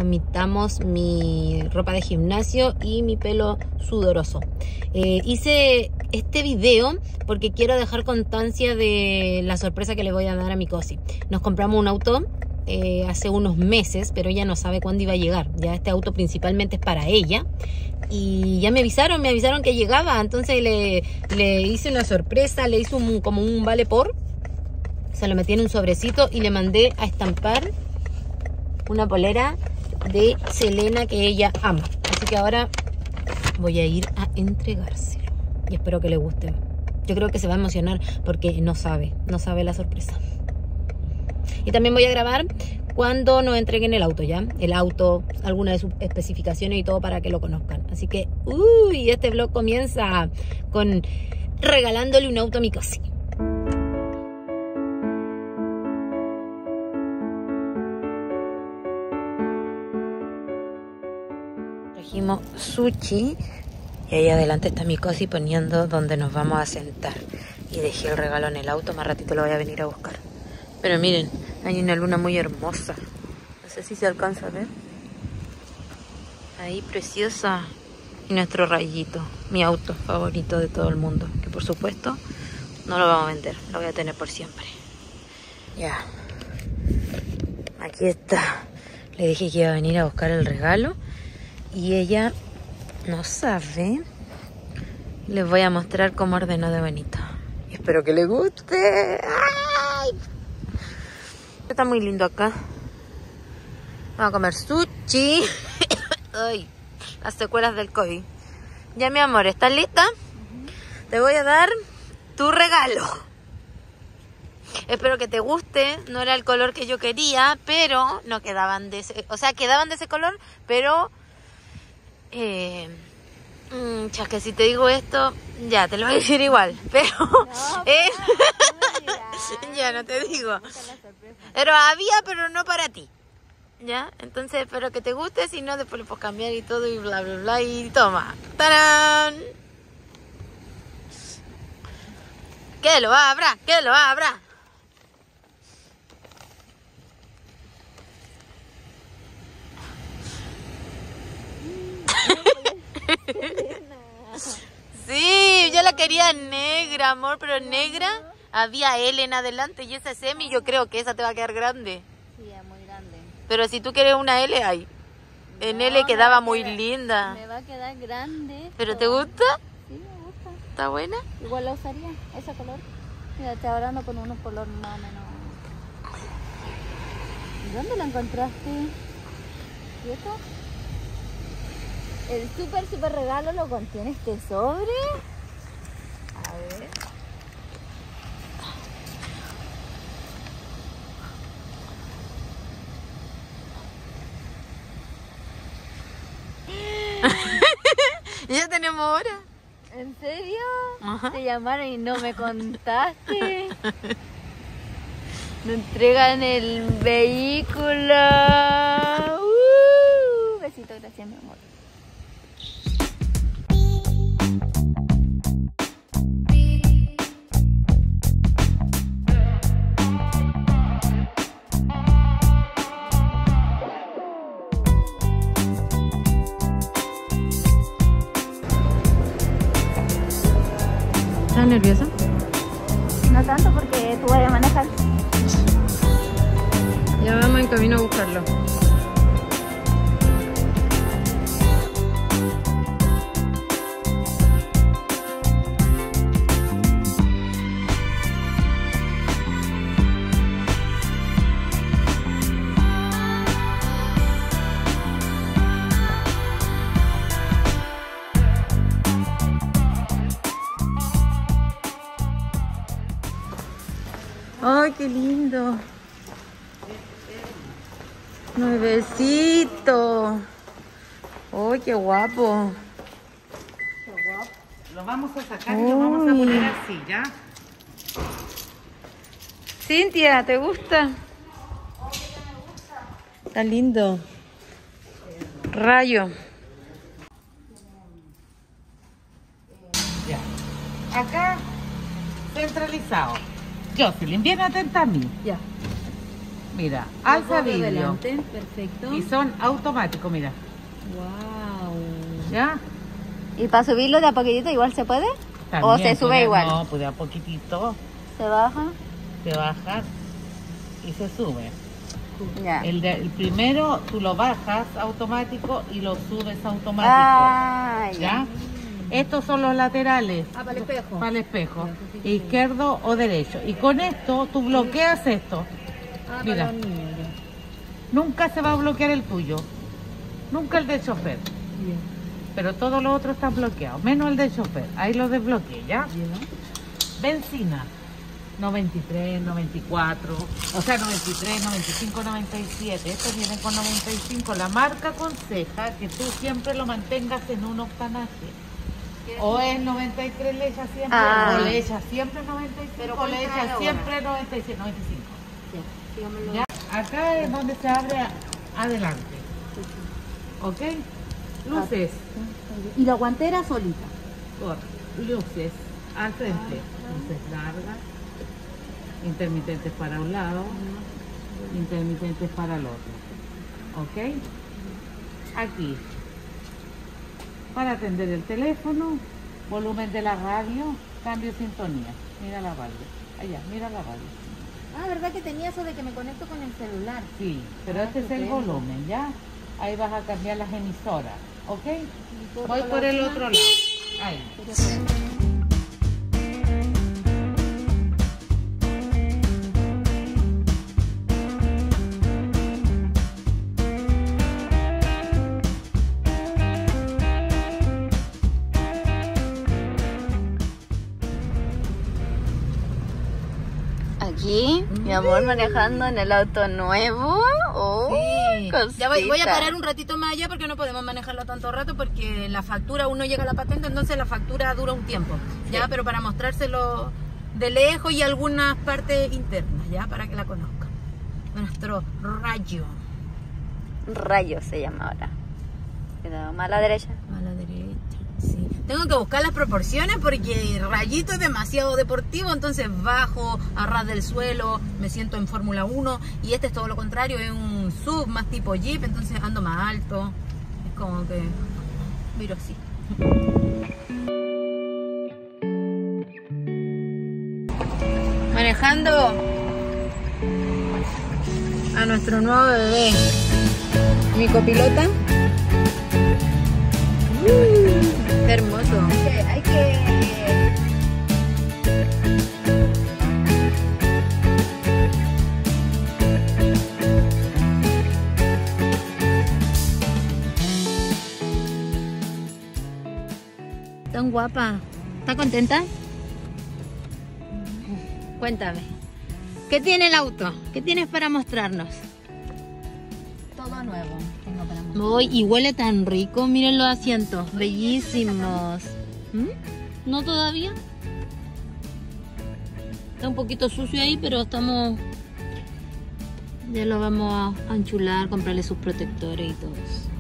omitamos mi ropa de gimnasio y mi pelo sudoroso. Hice este video porque quiero dejar constancia de la sorpresa que le voy a dar a mi Cosi. Nos compramos un auto hace unos meses, pero ella no sabe cuándo iba a llegar. Ya este auto principalmente es para ella. Y ya me avisaron que llegaba. Entonces le hice una sorpresa, le hice como un vale por. Se lo metí en un sobrecito y le mandé a estampar una polera de Selena que ella ama. Así que ahora voy a ir a entregárselo. Y espero que le guste. Yo creo que se va a emocionar porque no sabe la sorpresa. Y también voy a grabar cuando nos entreguen el auto, ¿ya? El auto, algunas de sus especificaciones y todo para que lo conozcan. Así que, este vlog comienza con regalándole un auto a mi Cosi. Trajimos sushi y ahí adelante está mi Cosi poniendo donde nos vamos a sentar. Y dejé el regalo en el auto, más ratito lo voy a venir a buscar. Pero miren, hay una luna muy hermosa. No sé si se alcanza a ver. Ahí, preciosa. Y nuestro rayito, mi auto favorito de todo el mundo. Que por supuesto no lo vamos a vender, lo voy a tener por siempre. Ya. Aquí está. Le dije que iba a venir a buscar el regalo. Y ella no sabe. Les voy a mostrar cómo ordenó de bonito. Y espero que le guste. ¡Ay! Está muy lindo acá. Vamos a comer sushi. Ay, las secuelas del COVID. Ya, mi amor, ¿estás lista? Te voy a dar tu regalo. Espero que te guste. No era el color que yo quería, pero no quedaban de ese... O sea, quedaban de ese color, pero... que si te digo esto, ya, te lo voy a decir igual. Pero... No, ya, no te digo. Pero había, pero no para ti. ¿Ya? Entonces espero que te guste. Si no, después le puedes cambiar y todo y bla, bla, bla. Y toma. ¡Tarán! ¡Que lo abra! ¡Que lo abra! Sí, yo la quería negra, amor, pero negra. Había L en adelante y esa es M y yo creo que esa te va a quedar grande. Sí, es muy grande. Pero si tú quieres una L, hay. En L quedaba muy linda. Me va a quedar grande. ¿Pero te gusta? Sí, me gusta. ¿Está buena? Igual la usaría, ese color. Mira, te hablando con unos color más o menos. ¿Y dónde la encontraste? ¿Y esto? El súper regalo lo contiene este sobre. A ver. Ya tenemos hora. ¿En serio? Ajá. Te llamaron y no me contaste. Nos entregan el vehículo. Besito, gracias, mi amor. ¿Estás nerviosa? No tanto porque tú vas a manejar. Ya vamos en camino a buscarlo. ¡Ay, qué lindo! Nuevecito. ¡Ay, qué guapo! Lo vamos a sacar y lo vamos a poner así, ¿ya? Cintia, ¿te gusta? Está lindo. Rayo. Ya. Acá, centralizado. Jocelyn, bien atenta a mí. Ya. Mira, alza Los dos de vidrio. delante, perfecto. Y son automáticos, mira. Wow. ¿Ya? ¿Y para subirlo de a poquitito igual se puede? ¿O se sube puede- igual? No, pues de a poquitito ¿Se baja? te bajas y se sube. Ya. El primero tú lo bajas automático y lo subes automático. Ah, ya. ¿Ya? Estos son los laterales. Ah, para el espejo. Para el espejo. Izquierdo o derecho. Y con esto tú bloqueas esto. Ah, Mira. para los niños, ya. Nunca se va a bloquear el tuyo. Nunca el del chofer. Bien. Pero todos los otros están bloqueados. Menos el del chofer. Ahí lo desbloqueé, ¿ya? Benzina. 93, 94, o sea 93, 95, 97. Estos vienen con 95. La marca aconseja que tú siempre lo mantengas en un octanaje. O es 93, le echas siempre, Ah. o le echas siempre 95, Pero o le ¿cuál trae echas ahora? siempre 96, 95. Ya, dígamelo. ¿Ya? Acá es donde se abre adelante. ¿Ok? Luces. Y la guantera solita. Luces al frente. Luces largas. Intermitentes para un lado. Intermitentes para el otro. ¿Ok? Aquí. Para atender el teléfono. Volumen de la radio. Cambio de sintonía. Mira la radio. Allá, mira la radio. Ah, ¿verdad que tenía eso de que me conecto con el celular? Sí, pero este es el volumen, ¿ya? Ahí vas a cambiar las emisoras. ¿Ok? Voy por el otro lado. Ahí. Aquí, mi amor manejando en el auto nuevo. Oh, Sí. Ya voy a cosita. parar un ratito más allá porque no podemos manejarlo tanto rato porque la factura aún no llega a la patente, entonces la factura dura un tiempo. Ya, pero para mostrárselo de lejos y algunas partes internas, ya, para que la conozcan. Nuestro rayo. Rayo se llama ahora. Cuidado, más a la derecha. A la derecha, sí. Tengo que buscar las proporciones porque el rayito es demasiado deportivo, entonces bajo a ras del suelo, me siento en Fórmula 1 y este es todo lo contrario, es un sub más tipo Jeep, entonces ando más alto, es como que miro así. Manejando a nuestro nuevo bebé, mi copilota. Qué hermoso. Hay que... Tan guapa. ¿Está contenta? Cuéntame. ¿Qué tiene el auto? ¿Qué tienes para mostrarnos? Todo nuevo. Tengo para mostrar. Uy, y huele tan rico. Miren los asientos. Bellísimos. ¿Mm? ¿No todavía? Está un poquito sucio ahí, pero estamos... Ya lo vamos a enchular, comprarle sus protectores y todo eso.